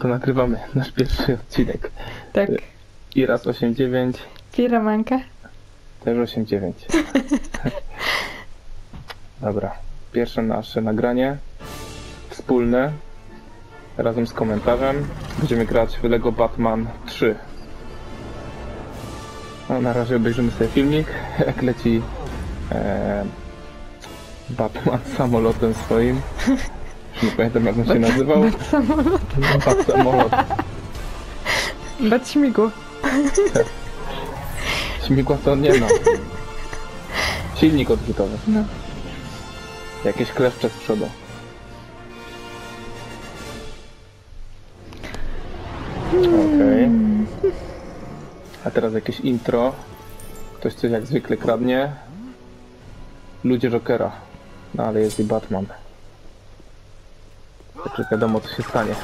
to nagrywamy nasz pierwszy odcinek. Tak. I raz 8-9. Piramanka. Też 8-9. Dobra. Pierwsze nasze nagranie. Wspólne. Razem z komentarzem. Będziemy grać w Lego Batman 3. No, na razie obejrzymy sobie filmik, jak leci Batman samolotem swoim. Już nie pamiętam, jak on się nazywał. Bat samolot. Bat samolot. Bat śmigło. Śmigła to nie no. Silnik odrzutowy. No. Jakieś kleszcze z przodu. Okej. A teraz jakieś intro. Ktoś coś jak zwykle kradnie. Ludzie Jokera. No ale jest i Batman. Także wiadomo, co się stanie.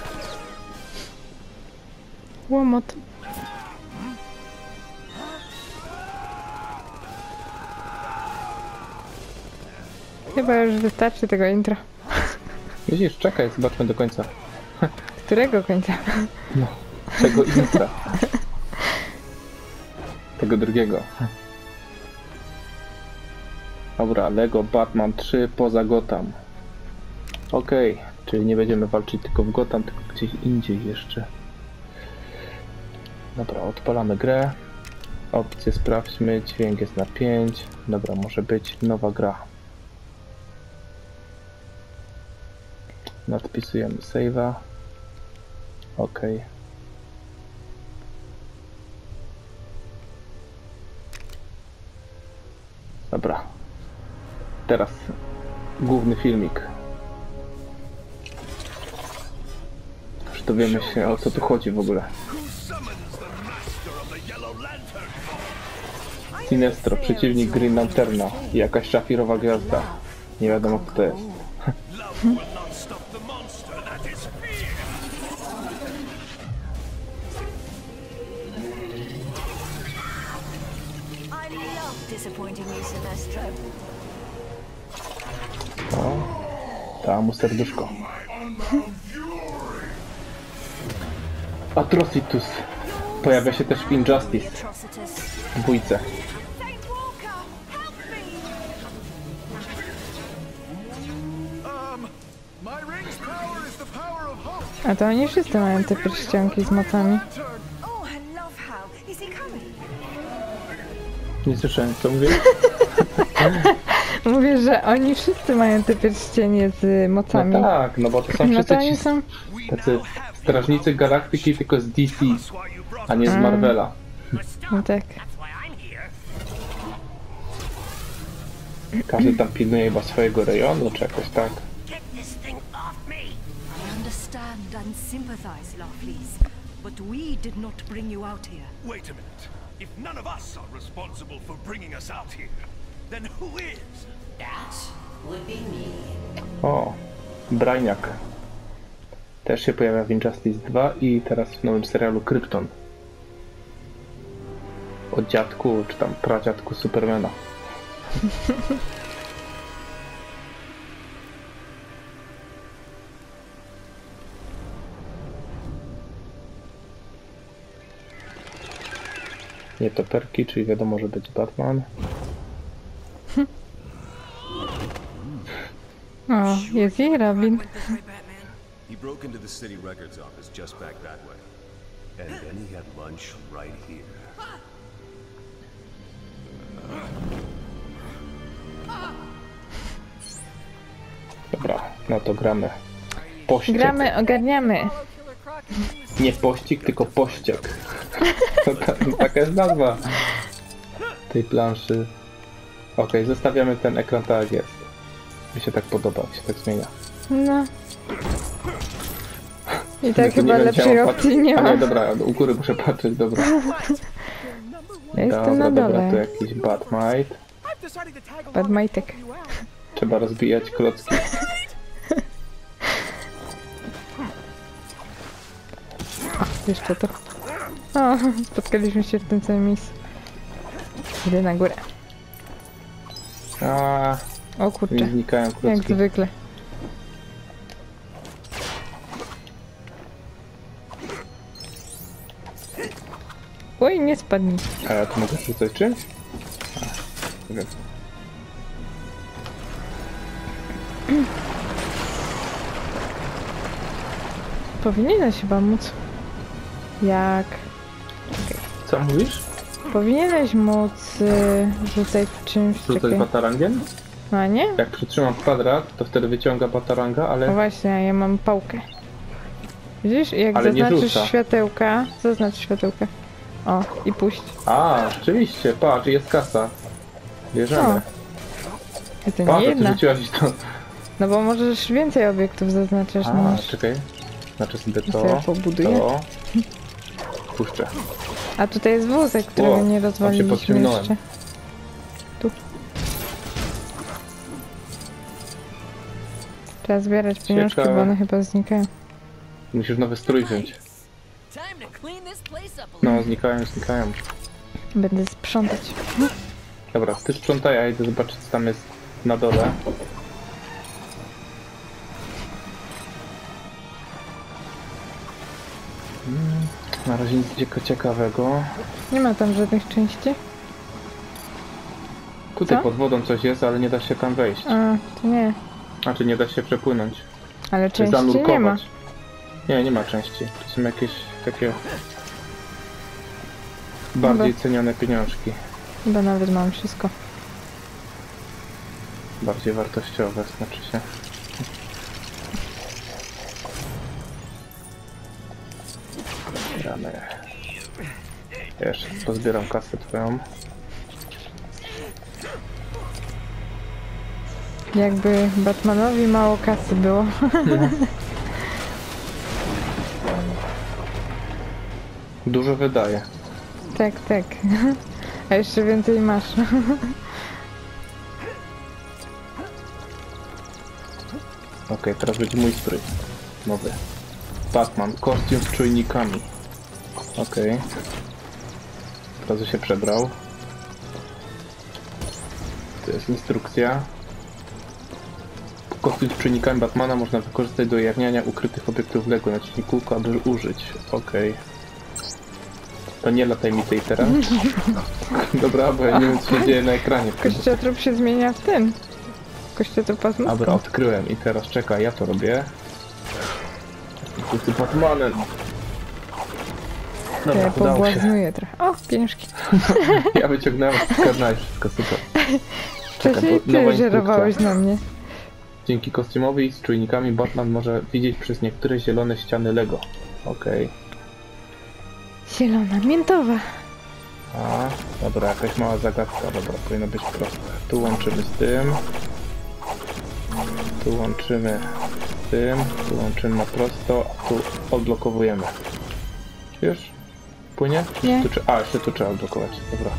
Łomot. Chyba już wystarczy tego intro. Widzisz, czekaj, zobaczmy do końca. Którego końca? No, tego intra. Tego drugiego. Dobra, Lego Batman 3 poza Gotham. Okej, czyli nie będziemy walczyć tylko w Gotham, tylko gdzieś indziej jeszcze. Dobra, odpalamy grę. Opcje sprawdźmy, dźwięk jest na 5. Dobra, może być nowa gra. Nadpisujemy save'a. Okej. Dobra. Teraz główny filmik. Już dowiemy się, o co tu chodzi w ogóle. Sinestro, przeciwnik Green Lanterna i jakaś szafirowa gwiazda. Nie wiadomo, kto to jest. O, dała mu serduszko. Atrocitus pojawia się też w Injustice. W dwójce. A to oni wszyscy mają te pierścionki z mocami. Nie słyszałem, co mówię? Mówię, że oni wszyscy mają te pierścienie z mocami. No tak, no bo to są No wszyscy to oni ci są... tacy strażnicy galaktyki, tylko z DC, a nie z Marvela. No tak. Każdy tam pilnuje chyba swojego rejonu, czy jakoś tak. Understand and sympathize, Lovelies, but we did not bring you out here. Wait a minute. If none of us are responsible for bringing us out here, then who is? That would be me. O, Brainiak. Też się pojawia w Injustice 2 i teraz w nowym serialu Krypton. O dziadku, czy tam pradziadku Supermana. Nietoperki, czyli wiadomo, że będzie Batman. O, jest i Robin. He broke into the city records office just back that way. And then he had lunch right here. Dobra, no to gramy. Pościg. Gramy, ogarniamy. Nie pościg, tylko pościg. Taka jest nazwa tej planszy. Okej, zostawiamy ten ekran tak jak jest. Mi się tak podoba, jak się tak zmienia. No. I Ja tak tu chyba nie lepszej chciałem opcji patrzeć. nie A ma. nie, dobra, u góry muszę patrzeć, dobra. Ja jestem na Dobra, dole. tu jakiś Batmite. Badmajtek. Trzeba rozbijać klocki. Jeszcze to. O, spotkaliśmy się w tym samym miejscu. Idę na górę. A, O kurczę, mi znikają jak klocki. zwykle. Oj, nie spadnij. A ja tu mogę rzucać czymś? A, wiem. Powinieneś chyba móc. Jak? Co mówisz? Powinieneś móc rzucać czymś. Rzucać Czekaj. batarangiem? A nie? Jak przytrzymam kwadrat, to wtedy wyciąga bataranga, No ale... właśnie, ja mam pałkę. Widzisz? Jak Ale nie zaznaczysz rzuca. światełka, zaznacz światełka. O, i puść. A, rzeczywiście, patrz, jest kasa. Bierzemy. O, I to nie Patrz, ty jedna. rzuciłaś to. No bo możesz więcej obiektów zaznaczać A, niż czekaj. Znaczy sobie ja sobie to, pobuduję. to. Puszczę. A tutaj jest wózek, którego O, nie tam się rozwaliliśmy podciągnąłem. jeszcze. Trzeba zbierać pieniążki, Ciekawe. bo one chyba znikają. Musisz nowy strój wziąć. Time to clean this place up a No, znikają. Będę sprzątać. Dobra, ty sprzątaj, a ja idę zobaczyć, co tam jest na dole. Na razie nic ciekawego. Nie ma tam żadnych części? Tutaj Co? pod wodą coś jest, ale nie da się tam wejść. A, to nie. Znaczy nie da się przepłynąć. Ale Czy części nie ma. zanurkować. Nie ma części. To są jakieś takie bardziej cenione pieniążki. Chyba nawet mam wszystko. Bardziej wartościowe, znaczy się. Gramy. Jeszcze pozbieram kasę twoją. Jakby Batmanowi mało kasy było. Dużo wydaje. Tak. A jeszcze więcej masz. Okej, teraz będzie mój strój. Nowy. Batman, kostium z czujnikami. Okej. Od razu się przebrał. To jest instrukcja. Kostium z czujnikami Batmana można wykorzystać do ujawniania ukrytych obiektów Lego. Naciśnij kółko, aby użyć. Okej. To nie lataj mi tej teraz. Dobra, bo ja nie wiem, co się dzieje na ekranie. Kościotrup się zmienia w ten. Kościotrup Dobra, pasmówką. odkryłem i teraz czekaj, ja to robię. Jestem Batmanem. To Dobra, ja udało się. pobłaznuję trochę. O, pieniążki. Ja wyciągnąłem, skarnąłeś wszystko, super. Wcześniej bo nowa ty żerowałeś instrukcja. na mnie. Dzięki kostiumowi z czujnikami Batman może widzieć przez niektóre zielone ściany Lego. Okej. Zielona, miętowa. A, dobra, jakaś mała zagadka, dobra, powinno być proste. Tu łączymy z tym. Tu łączymy z tym. Tu łączymy na prosto, a tu odblokowujemy. Wiesz? Płynie? Nie. Jeszcze tu trzeba odblokować, dobra.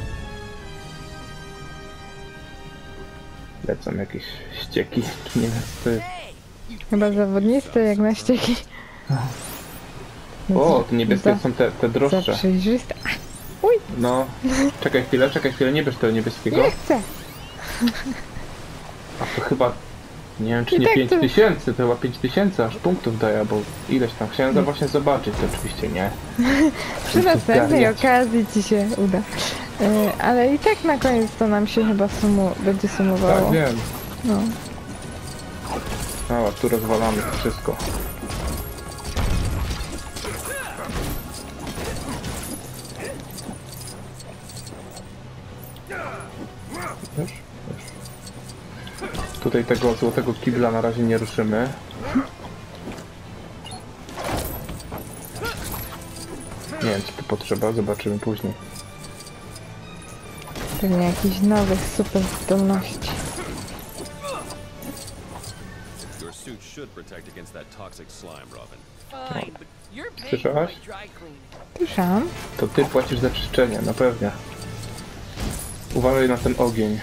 Lecą jakieś ścieki, czy nie wiem co to jest. Chyba zawodniste jak na ścieki. O, te niebieskie Za- są te droższe. Za przejrzyste. No, czekaj chwilę, nie bierz tego niebieskiego. Nie chcę. A to chyba, nie wiem czy I nie tak 5000, to chyba 5000 aż punktów daje, bo ileś tam. Chciałem właśnie zobaczyć, to oczywiście nie. Przy następnej zgarniać. okazji ci się uda. Ale i tak na koniec to nam się chyba będzie sumowało. Tak, wiem. No. A tu rozwalamy to wszystko. Już? Tutaj tego złotego kibla na razie nie ruszymy. Nie wiem, co tu potrzeba, zobaczymy później. Pewnie jakichś nowych super zdolności. Your suit should protect against that toxic slime, Robin. fine, but you're paying for Słyszałaś? my dry cleaning. Słyszałam. To ty płacisz za czyszczenie, no pewnie. Uważaj na ten ogień.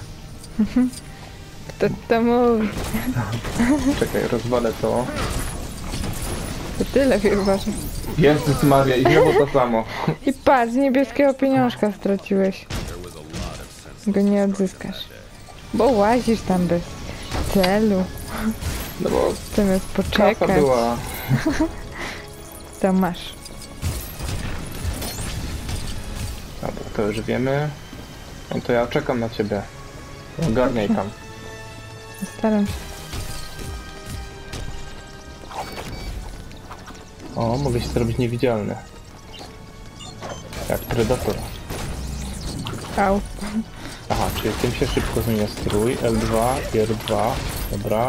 Kto to mówi? Czekaj, rozwalę to. To ty lepiej uważaj. Jezus Maria, i znowu to samo. I patrz, niebieskiego pieniążka straciłeś. Go nie odzyskasz. Bo łazisz tam bez celu. No bo Zamiast kasa poczekać, była... to masz. to już wiemy. No to ja czekam na ciebie. Ogarniaj tam. Staram się. O, mogę się zrobić niewidzialny. Jak Predator. Au. Aha, czyli tym się szybko zmienia strój. L2 i R2. Dobra.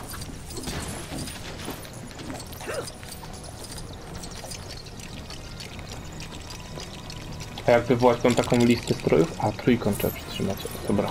A jak wywołać tą taką listę strojów? A, trójkąt trzeba przytrzymać. Dobra.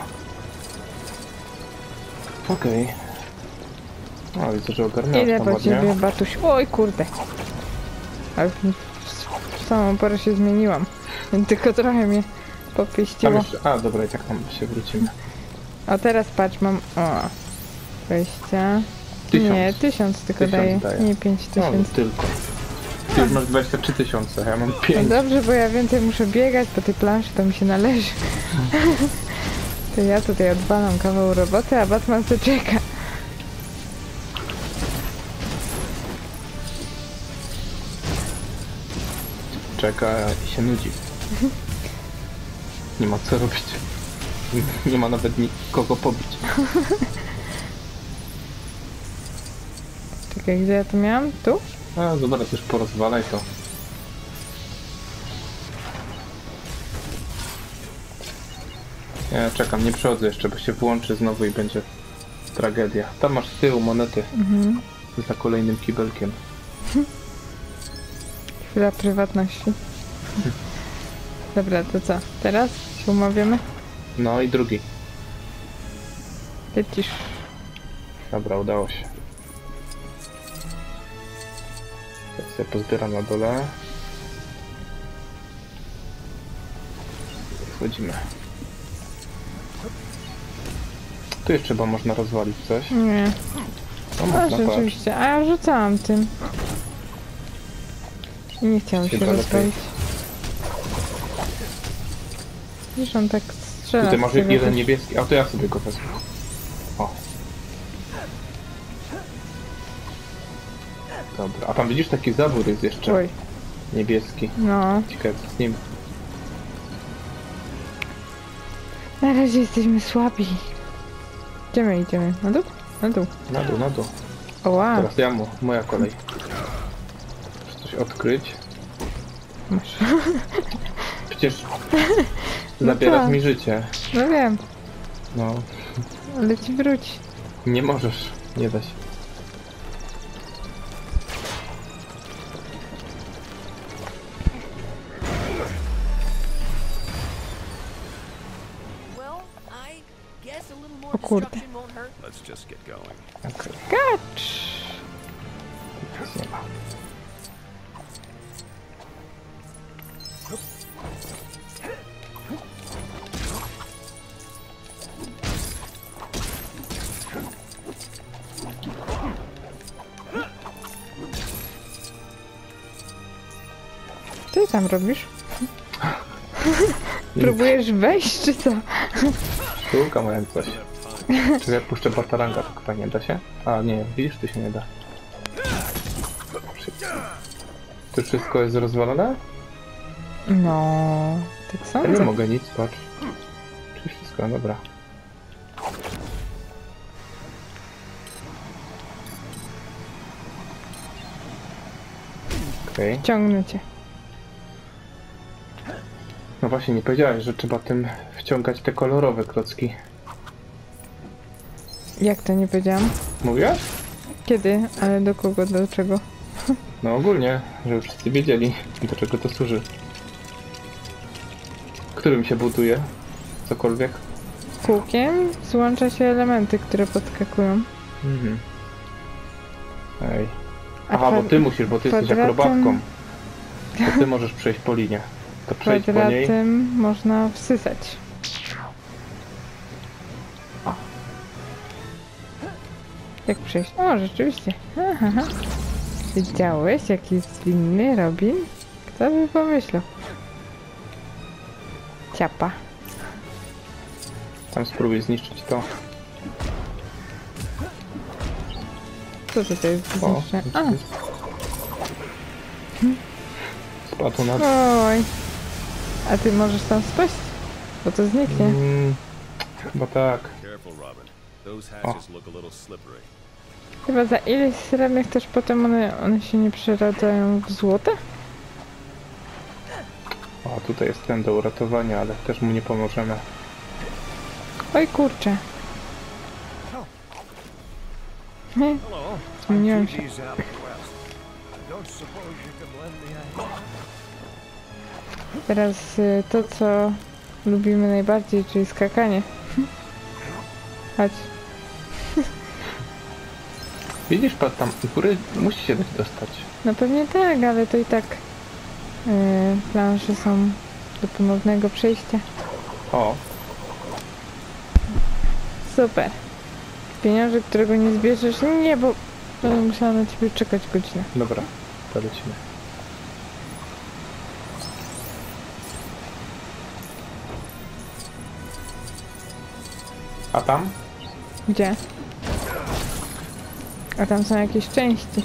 Okej. No, widzę, że ogarnąłem Idę tam po ładnie. ciebie, Batuś. Oj, kurde. Ale w samą porę się zmieniłam. Tylko trochę mnie Tam popieściło. jeszcze... A, dobra, i tak tam się wrócimy. A teraz patrz, mam... O. 20. 1000. Nie, 1000 tylko 1000 daje. daje. Nie No, 5000. tylko. Ty już masz 23 000, a ja mam No 5. dobrze, bo ja więcej muszę biegać po tej planszy, to mi się należy. To ja tutaj odwalam kawał roboty, a Batman to czeka. Czeka i się nudzi. Nie ma co robić. Nie ma nawet nikogo pobić. Czekaj, gdzie ja to miałam? Tu? A, dobra, już porozwalaj to. Ja czekam, nie przechodzę jeszcze, bo się włączy znowu i będzie tragedia. Tam masz z tyłu monety. Za kolejnym kibelkiem. Chwila prywatności. Dobra, to co? Teraz się umawiamy? No i drugi. Lecisz. Dobra, udało się. Tak sobie pozbieram na dole. Wchodzimy. Tu jeszcze chyba można rozwalić coś. Nie. No A, można, patrz. rzeczywiście. A ja rzucałam tym. I nie chciałam się Chyba lepiej. rozpalić. Wiesz, on tak strzela. Tutaj z masz tego jeden też. niebieski, a to ja sobie go wezmę. O. Dobra, a tam widzisz taki zawór jest jeszcze. Oj, Niebieski. no. Ciekawe co z nim. Na razie jesteśmy słabi. Gdzie my idziemy? Na dół? Na dół. Na dół, na dół. Oła, Teraz ja moja kolej. Muszę coś odkryć. masz. Przecież No zabierasz tak. mi życie. No wiem, No, ale ci wróć. nie możesz. Nie da się. Well, I guess a little more O kurde. destruction won't hurt. Let's just get going. Okej. Kacz! Teraz nie ma. Co ty tam robisz? Próbujesz wejść, czy co? Sztuka mają coś. Czy ja puszczę bataranga, tak fajnie da się? A nie, widzisz, tu się nie da. Tu wszystko jest rozwalone? No, tak Ja nie sądzę. mogę nic, patrz. Czyli wszystko, dobra. Okej. Ciągnę cię. No właśnie, nie powiedziałeś, że trzeba tym wciągać te kolorowe klocki. Jak to nie powiedziałam? Mówiłaś? Kiedy? Ale do kogo? Do czego? No ogólnie, żeby wszyscy wiedzieli, do czego to służy. Którym się buduje? Cokolwiek? Kółkiem złącza się elementy, które podskakują. Mhm. Ej. A Aha, bo ty musisz, bo ty jesteś kwadratem- akrobatką. To ty możesz przejść po linie. To przejdź po niej. Kwadratem można wsysać. O. Jak przejść? O, rzeczywiście. Aha. Widziałeś, jaki zwinny Robin? Kto by pomyślał? Ciapa. Tam spróbuj zniszczyć to. Co to jest do O, zniszczenia? A, spadł na... oj. A ty możesz tam spaść? Bo to zniknie. Bo tak. Careful, Robin. Those hatches look a little slippery. Chyba za ileś srebrnych też potem one się nie przeradzają w złote? O, tutaj jest ten do uratowania, ale też mu nie pomożemy. Oj kurczę. Hello, Zmieniłem się. TV's out of the west. I don't suppose you could lend me a hand? Teraz to, co lubimy najbardziej, czyli skakanie. Chodź. Widzisz, patrz tam, u góry musi się dać dostać. No pewnie tak, ale to i tak plansze są do ponownego przejścia. O, Super. Pieniążek, którego nie zbierzesz? Nie, bo będę musiała na ciebie czekać godzinę. dobra, to lecimy. A tam? Gdzie? A tam są jakieś części.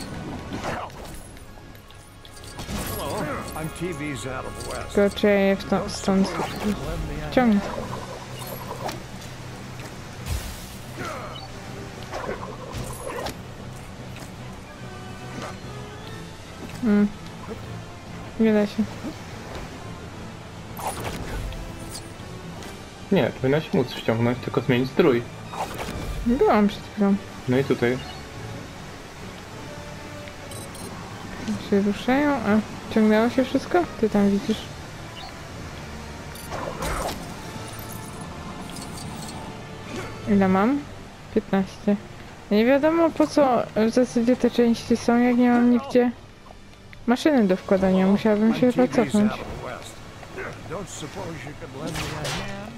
Hello, I'm TV's out of the west. Tylko czy ja je stąd ciągnę? Nie da się. Nie, powinnaś móc ściągnąć, tylko zmienić strój. Byłam przed chwilą. No i tutaj. Się ruszają, a ciągnęło się wszystko? Ty tam widzisz. Ile mam? 15. Nie wiadomo po co w zasadzie te części są, jak nie mam nigdzie maszyny do wkładania. Musiałabym się chyba TV's cofnąć. out of the west. Don't suppose you could lend me a hand?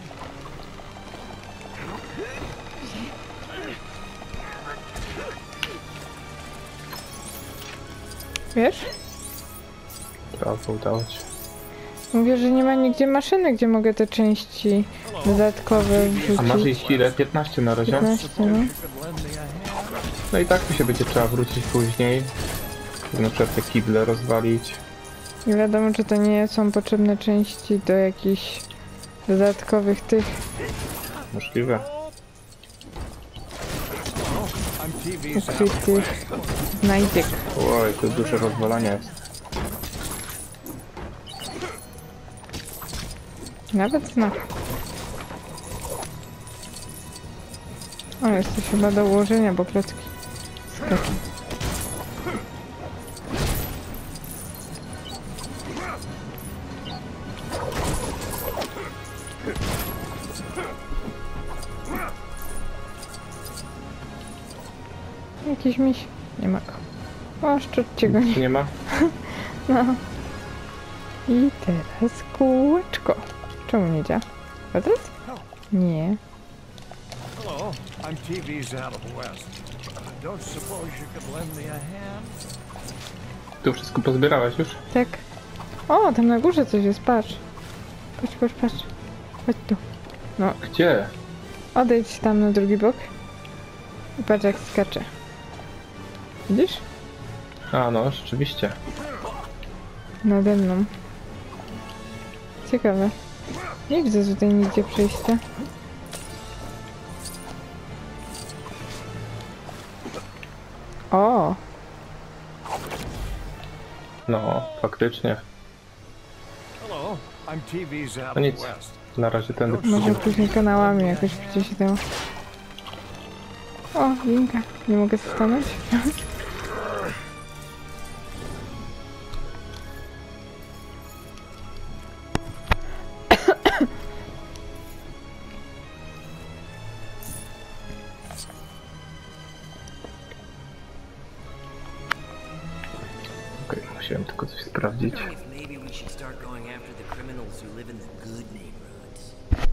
Wiesz? Brawo, udało ci. Mówię, że nie ma nigdzie maszyny, gdzie mogę te części dodatkowe A masz wrzucić. ich ile? 15 na razie? 15, no. You could lend me a hand? No i tak mi się będzie trzeba wrócić później. Na przykład te kible rozwalić. Nie wiadomo, czy to nie są potrzebne części do jakichś dodatkowych tych. Możliwe. I'm TV's out of the west. Ukrytych znajdziek. Oj, to duże rozwalanie jest. Nawet znak. O, jest to chyba do ułożenia, bo klocki skaczą. Jakiś miś? Nie ma go. O, szczućcie go nie. Nie ma? No. I teraz kółeczko. Czemu nie działa? Kwadrat? Nie. Hello, I'm TV's out of the west. Don't suppose you could lend me a hand? Tu wszystko pozbierałeś już? Tak. O, tam na górze coś jest, patrz. Patrz, patrz, patrz. Chodź tu. No, Gdzie? odejdź tam na drugi bok. I patrz jak skacze. Widzisz? A no, rzeczywiście. Nade mną. Ciekawe. Nie widzę tutaj nigdzie przejścia. O! No, faktycznie. Hello, I'm TV's out No of nic. the west. Na razie tędy Może przyjdziemy. później kanałami jakoś będzie się dało. O, linka. Nie mogę stanąć? Okej, musiałem tylko coś sprawdzić. Wondering if maybe we should start going after the criminals who live in the good neighborhoods.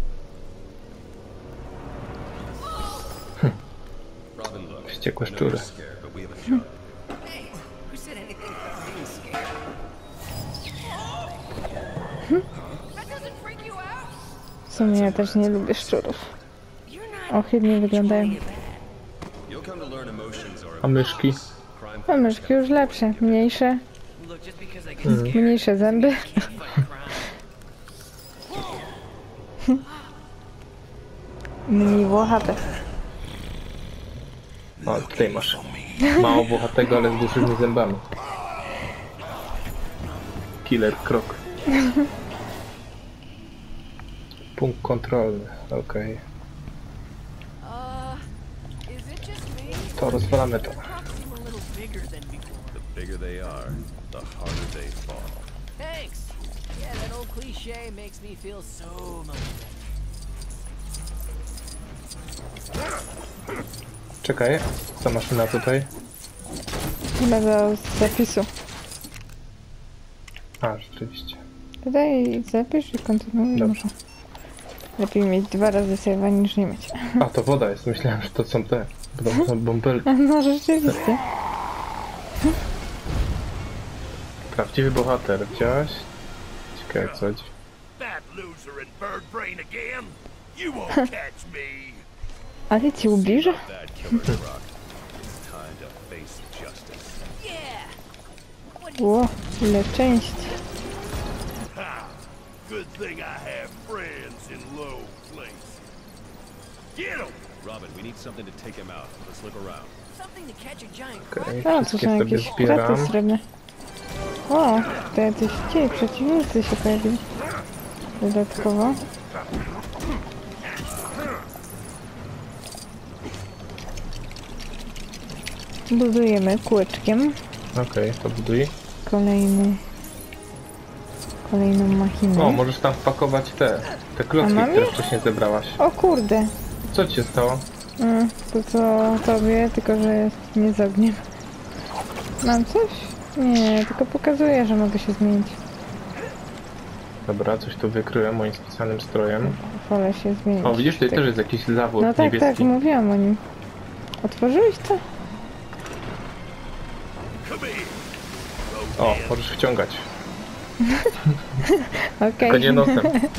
Robin, look. Wściekłe I know szczury. you're scared, but we have a job. Hey, who said anything about being scared? That doesn't freak you out? W sumie ja też nie lubię szczurów. You're not Ohydnie wyglądają. really bad. You'll come to learn emotions are A myszki? crime A myszki już lepsze, mniejsze, Look, just because I get scared, mniejsze zęby. can't fight crime. Mniej włochate. O, tutaj masz. Mało włochatego, ale z dużymi zębami. Killer krok. Punkt kontrolny, okej. Is it just me? To rozwalamy to. Seem a little bigger than before. The bigger they are, the harder they fall. Thanks. Yeah, that old cliche makes me feel so motivated. Czekaj, co maszyna tutaj? Chyba do zapisu. A, rzeczywiście. Tutaj zapisz i kontynuuj Dobrze. może. Lepiej mieć 2 razy save'a niż nie mieć. A, to woda jest. Myślałem, że to są te. To są bąbelki. No rzeczywiście. Prawdziwy bohater, widziałaś? Ciekawe co. That loser and bird brain again? You won't catch me. Ale ci ubliża? That Killer Croc. It's time to face justice. Yeah. Ło, ile części. Ha! Good thing I have friends in low places. Get him! Robin, we need something to take him out. Let's look around. Something to catch a giant Okej, crocodile. A, tu wszystkie są sobie jakieś kraty zbieram. srebrne. O, to jacyś ci przeciwnicy się pojawili. Dodatkowo. Budujemy kółeczkiem Okej, to buduj. kolejną machinę. O, możesz tam wpakować te klocki, A mam które je? wcześniej zebrałaś. O kurde, Co ci się stało? to co tobie, tylko że jest nie z ogniem. Mam coś? Nie, tylko pokazuję, że mogę się zmienić. Dobra, coś tu wykryłem moim specjalnym strojem. Wolę się zmienić. O, widzisz, tutaj Tak. też jest jakiś zawód No tak, niebieski. tak, mówiłam o nim. Otworzyłeś to? O, możesz wciągać. Okej. Tylko nie nosem.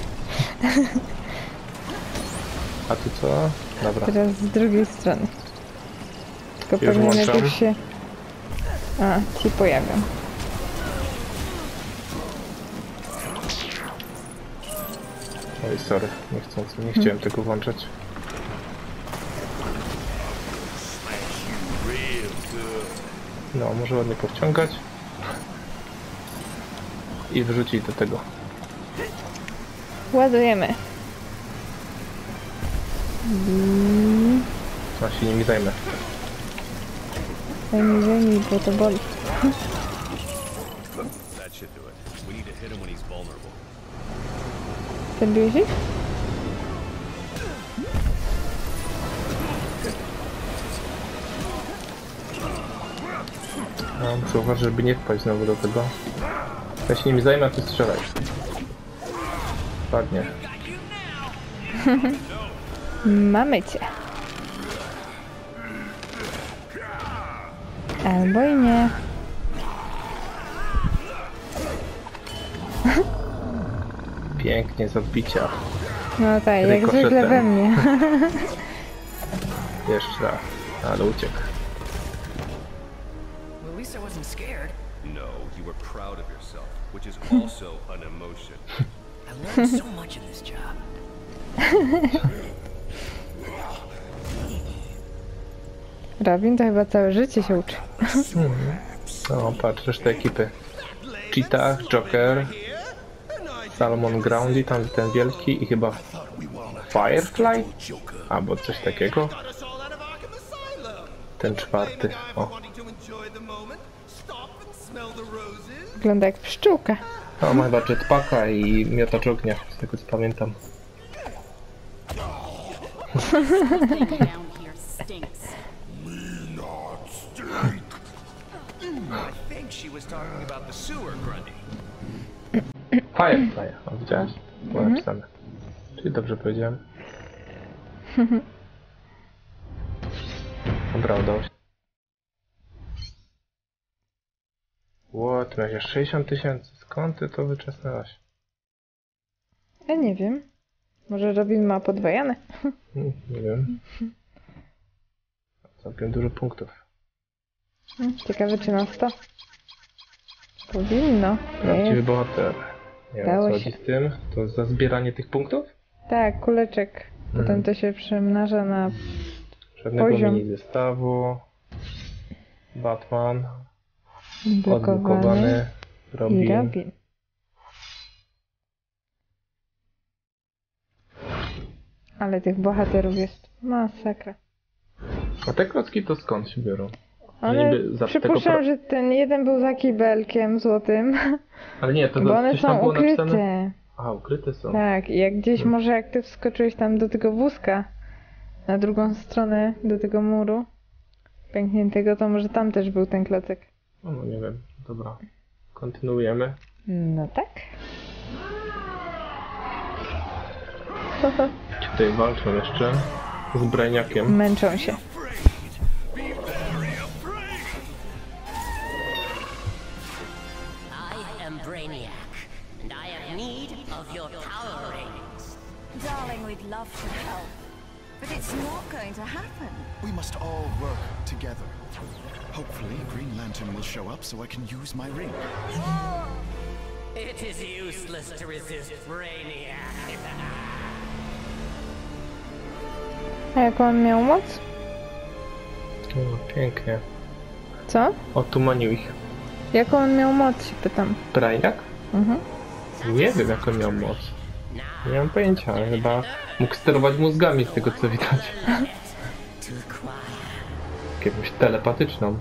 A tu co? Dobra. Teraz z drugiej strony. Tylko Już pewnie włączam. najpierw się... A, ci pojawią. Oj, sorry, nie chciałem tego włączać. No, może ładnie powciągać. I wrzucić do tego. Ładujemy. A się nimi zajmę. Zajmij, bo to boli. That should do it. We need to hit him when he's vulnerable. Zabiłeś ich? No, muszę uważać, żeby nie wpaść znowu do tego. Ja się nimi zajmę, a ty strzelaj. Ładnie. Mamy cię. Albo i nie. Pięknie, z odbicia. No tak, jak Rykoszetem. zwykle we mnie. Jeszcze raz. Ale uciekł. Well, at least I wasn't scared. No, you were proud of yourself, which is also an emotion. I learned so much in this job. Robin to chyba całe życie się uczy. No, patrz, reszta ekipy. Cheetah, Joker, Salomon Groundy, tam ten wielki i chyba Firefly? Albo coś takiego. Ten czwarty. O, Wygląda jak pszczółka. no, ma chyba jetpacka i miotacz ognia, z tego co pamiętam. Down here stinks. I think she was talking about the sewer, Grundy. Firefly, o, widziałeś? Było napisane. Czyli dobrze powiedziałem. Dobra, udało się. Ło, ty miałeś 60 000. Skąd ty to wyczesnęłaś? Ja nie wiem. Może Robin ma podwajane? Nie wiem. Całkiem dużo punktów. Ciekawe czy na 100. Powinno. Prawdziwy Jest. bohater. Nie wiem, o Udało co chodzi się. z tym. To za zbieranie tych punktów? Tak, kuleczek. Potem to się przemnaża na Żadnego poziom. mini zestawu. Batman. blokowany Odblokowany. i Robin. Robin. Ale tych bohaterów jest masakra. A te klocki to skąd się biorą? One, niby za przypuszczam, tego że ten jeden był za kibelkiem złotym, Ale nie, to bo one coś tam są było ukryte. napisane. A, ukryte są. Tak, i jak gdzieś może jak ty wskoczyłeś tam do tego wózka, na drugą stronę, do tego muru pękniętego, to może tam też był ten klocek. No, nie wiem. Dobra. Kontynuujemy. No tak. Tutaj walczą jeszcze z Brainiakiem. Męczą się. I am Brainiac, and I have need of your power rings. Darling, we'd love to help, but it's not going to happen. We must all work together. Hopefully, Green Lantern will show up so I can use my ring. It is useless to resist Brainiac. A jaką on miał moc? No, pięknie. Co? Otumanił ich. Jaką on miał moc, się pytam. Brainiak? Mhm. Nie wiem, jaką miał moc. Nie mam pojęcia, ale chyba mógł sterować mózgami z tego, co widać. Jakąś telepatyczną.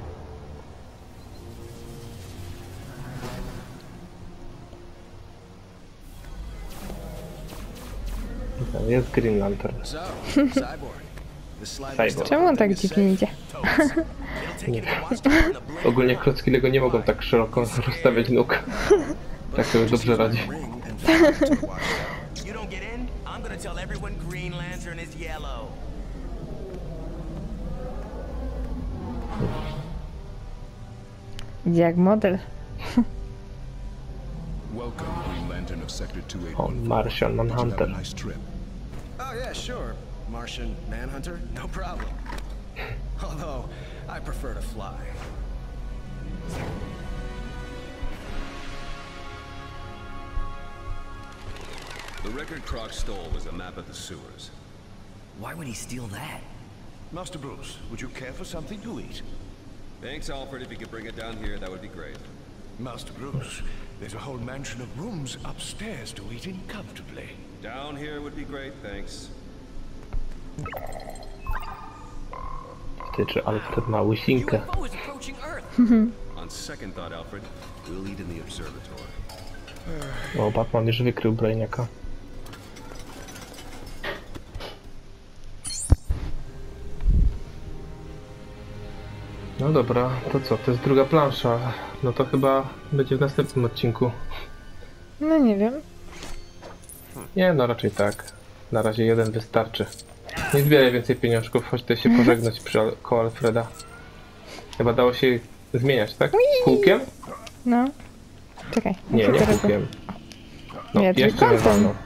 Tam jest Green Lantern. So, Cyborg. The slide Cyborg. Czemu on tak dziwnie idzie? Nie wiem. Ogólnie klocki Lego nie mogą tak szeroko rozstawiać nóg. Tak sobie dobrze radzi. You don't get in, I'm gonna tell everyone Green Lantern is yellow. Idzie jak model. Welcome, Green Lantern of Sector O, 281. Martian Did you have Manhunter. a nice trip? Oh yeah, sure. Martian Manhunter, no problem. Although, I prefer to fly. The record Croc stole was a map of the sewers. Why would he steal that? Master Bruce, would you care for something to eat? Thanks, Alfred. If you could bring it down here, that would be great. Master Bruce, there's a whole mansion of rooms upstairs to eat in comfortably. Down here would be great, thanks. Ty, czy Alfred ma łysinkę? UFO is approaching Earth. On second thought, Alfred, we'll eat in the observatory. O, Batman już wykrył Brainiaka. No dobra, to co? To jest druga plansza. No to chyba będzie w następnym odcinku. No nie wiem. Nie, no raczej tak. Na razie jeden wystarczy. Nie zbieraj więcej pieniążków, chodź tutaj się pożegnać koło Alfreda. Chyba dało się zmieniać, tak? Kółkiem? No. Czekaj. Nie, co nie teraz kółkiem. No, Nie, jeszcze nie trójkątem. wolno.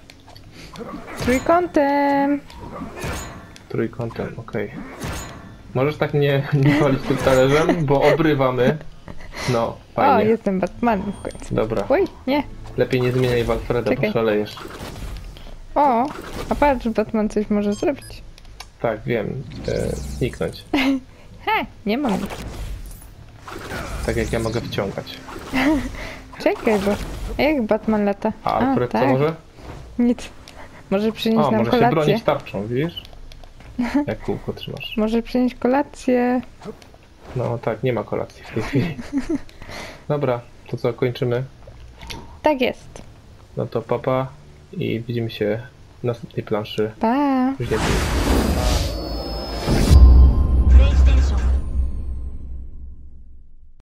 Trójkątem. Trójkątem, okej. Możesz tak nie walić tym talerzem, bo obrywamy. No, O, fajnie. jestem Batmanem w końcu. Dobra. Oj, nie. Lepiej nie zmieniaj w Alfreda, Czekaj. bo szalejesz. O, a patrz, Batman coś może zrobić. Tak, wiem. Zniknąć. He, nie mam. Tak jak ja mogę wciągać. Czekaj, bo... A jak Batman lata? A Alfred tak. co może? Nic. Może przynieść O, nam może się kolację. bronić tarczą, widzisz? Jak kółko trzymasz. Może przynieść kolację. No tak, nie ma kolacji w tej chwili. Dobra, to co, kończymy? Tak jest. No to papa i widzimy się w następnej planszy Pa! już niedługo.